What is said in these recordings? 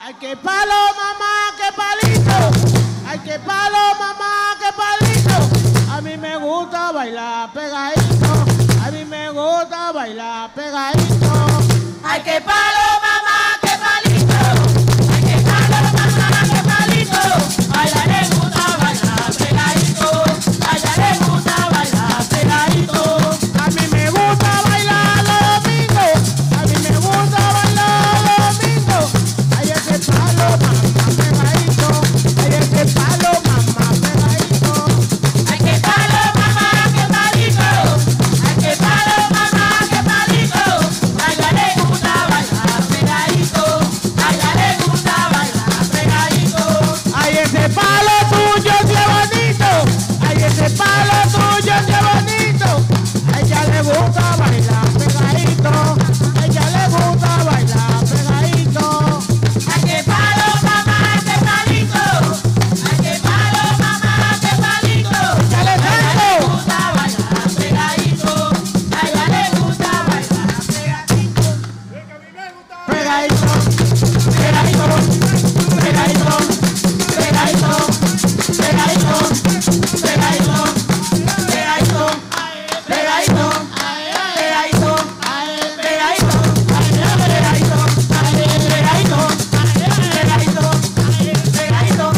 Ay, qué palo, mamá, qué palito. Ay, qué palo, mamá, qué palito. A mí me gusta bailar pegadito. A mí me gusta bailar pegadito. Ay, qué palo, mamá, qué palito. Ay, qué palo, mamá, qué palito. A ella le gusta bailar pegadito. A ella le gusta bailar pegadito. A mí me gusta bailar los domingos. A mí me gusta bailar los domingos. Ay, ese palo, mamá, pegadito. Ay, ese palo, mamá, pegadito. Ay, qué palo, mamá, qué palito. Ay, qué palo, mamá, qué palito. A ella le gusta bailar pegadito. A ella le gusta bailar pegadito. Ay, ese palo tuyo qué bonito. Ay, ese palo tuyo qué bonito. A ella le gusta bailar pegadito. A ella le gusta bailar pegadito. Ay, qué palo, mamá, qué palito. Ay, qué palo, mamá, qué palito. ¡Échale A ella le tanto! gusta bailar pegadito. A ella le gusta bailar pegadito. Pegadito, Pegadito, pegadito, pegadito, pegadito, pegadito, pegadito, pegadito, pegadito, pegadito, pegadito, pegadito, pegadito.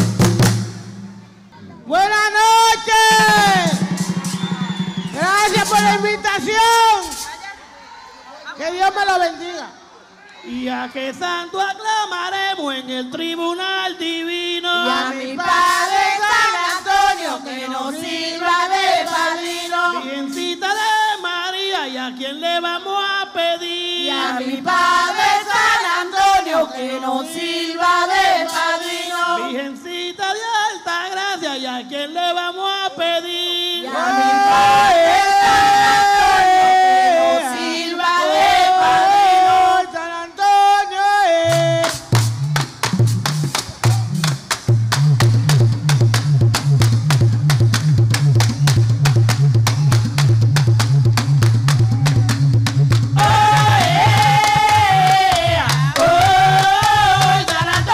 buenas noches. Gracias por la invitación. Que Dios me lo bendiga. Y a que santo aclamaremos en el tribunal divino. Y a mi padre San Antonio que nos sirva de padrino. Virgencita de María, ¿y a quién le vamos a pedir? Y a mi padre San Antonio que nos sirva de padrino. Virgencita de alta gracia, ¿y a quién le vamos a pedir? Y a mi padre San Antonio que nos sirva de padrino. San Antonio, Oh, San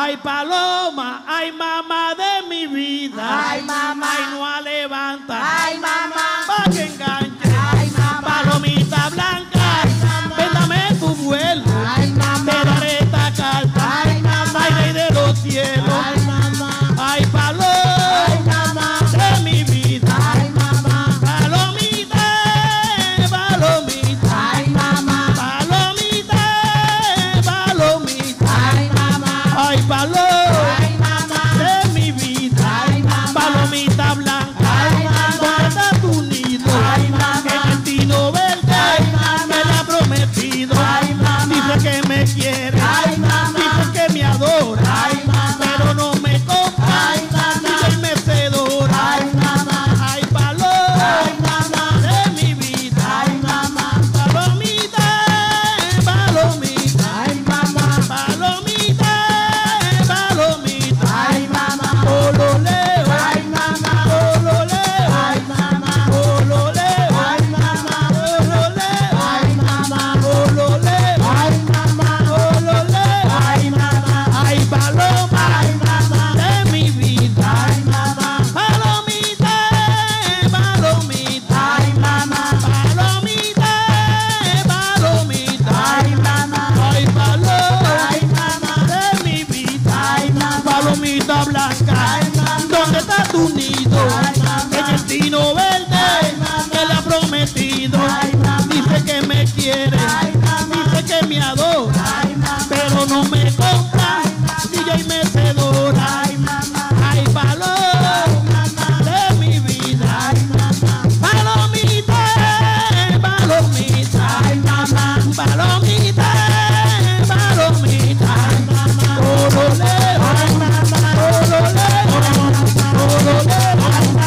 Ay, paloma, ay, mamá de mi vida. Ay, mamá. Ay, no levanta. Ay, mamá. Pa' que enganche. Ay, mamá. Palomita blanca. Ay, mamá. Véndame tu vuelo. Ay, mamá. Te daré esta carta. Ay, mamá. Ay, rey de los cielos. Ay, mamá. Ay, paloma Ay, mamá. de mi vida. Ay, mamá. Palomita, palomita. Ay, mamá. Palomita, palomita. Ay, mamá. Ay, paloma Ay, mamá. de mi vida. Ay, mamá. Palomita blanca. Ay, mamá. ¿Dónde está tu nido? Ay, mamá. En el tino verde. Ay, mamá. Me la ha prometido. Ay, mamá. Dice que me quiere. Ay, mamá. Dice que me adora. Ay, mamá. Pero no me compra. Ay, mamá. Dice y mecedora. Ay, mamá. Ay, paloma Ay, mamá. de mi vida. Ay, mamá. Palomita, palomita. Ay, mamá. Palomita, palomita. Ay, mamá. Ololeo, Ay, mamá. ololeo, Ay, mamá. ololeo, Ay, mamá. ololeo, Ay, mamá. ololeo, Ay, mamá. ololeo. Ay, mamá. Ay, paloma Ay, mamá. de mi vida. Ay, mamá. Palomita, palomita. Ay, mamá. Palomita, palomita. Ay, mamá. Ay, paloma Ay, mamá. de mi vida. Ay, mamá. Palomita blanca, Ay, mamá. ¿dónde está tu nido? Ay, mamá. En el tino verde, Ay, mamá. que le ha prometido. Ay, mamá. Dice que me quiere, Ay, mamá. dice que me adora, Ay, mamá. pero no me compra, DJ mecedora. Ay, mamá. Ay, paloma de mi vida. Ay, mamá. Palomita, palomita. Ay, mamá. Palomita, palomita. Ay, mamá. Ololeo, Ay, mamá. ololeo, ololeo,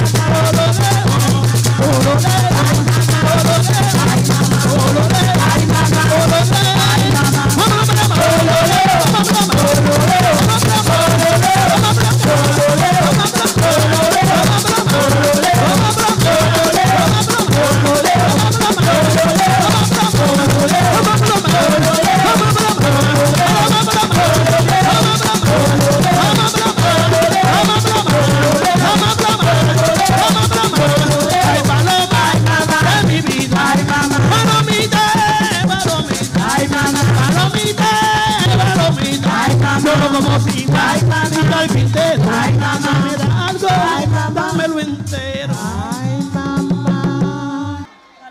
Ay, paloma de mi vida. Ay, mamá. Palomita, palomita. Ay, mamá. Palomita, palomita. Ay, mamá. Yo no como cinta, Ay, mamá. cinta y pintero. Ay, mamá. Si me da algo, Ay, mamá. dámelo entero. Ay, mamá.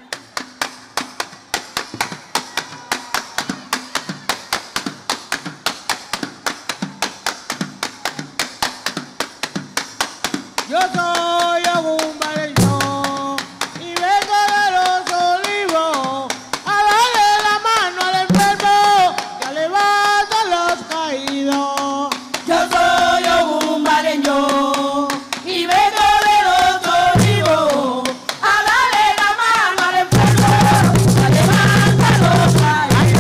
Yo soy un bareño y vengo de los olivos a darle la mano al enfermo y a levantar los caídos. Yo soy un bareño y vengo de los olivos a darle la mano al enfermo, a levantar los caídos.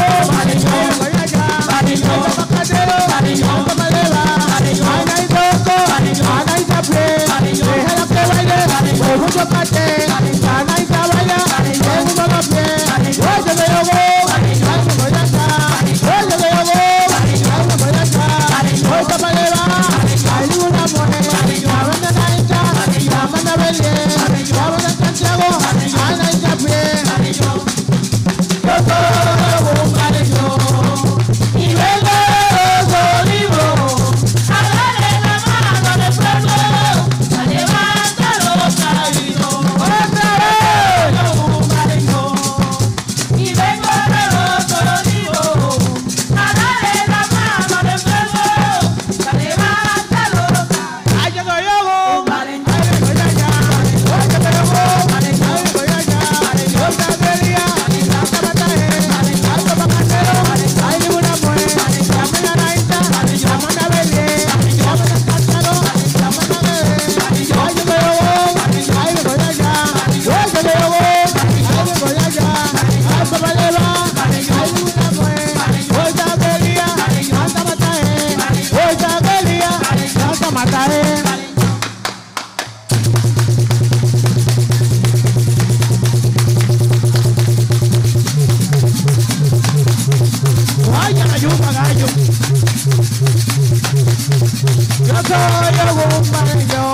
Voy allá, Bareño, Bacatero, Bareño, no me leva, Bareño, Ana y Toco, Bareño, Ana y Tapie, Bareño, déjala que baile, Bareño, con mucho cate, Bareño, Ana y Caballa, Bareño, en un solo pie, Bareño, oye que yo voy, Bareño, ay, me voy acá, oye que yo voy, ay, me voy acá, Bareño, hoy que me leva, hay una mujer, la vende la hincha, la manda Belén, la vende Santiago, Ana y Tapie, yo soy un bareño y vengo de los olivos a darle la mano al enfermo, a levantar los caídos. otra vez. Yo soy un bareño y vengo de los olivos a darle la mano al enfermo, a levantar los caídos. Ay, yo soy yo, Un bareño, ay, me voy allá, oye que yo voy, ay, me voy allá, yo cantería, la mataje, algo bacatero, ay, ninguna mujer, la manda la hincha, la manda Belén, la manda Santiago, la manda Belén, ay, yo voy, ay, me voy allá, oye que yo voy, ay, me voy allá, algo me leva, ay, ninguna mujer, oye cantería, la mataje, oye cantería, la mataje. Ay, gallo, gallo. Yo soy un